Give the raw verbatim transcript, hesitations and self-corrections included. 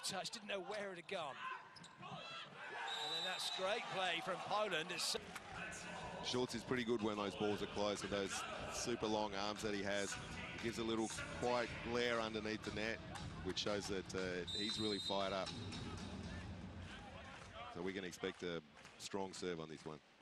touch, didn't know where it had gone. And then that straight play from Poland is... Schultz is pretty good when those balls are close with those super long arms that he has. He gives a little quiet glare underneath the net, which shows that uh, he's really fired up. So we can expect a strong serve on this one.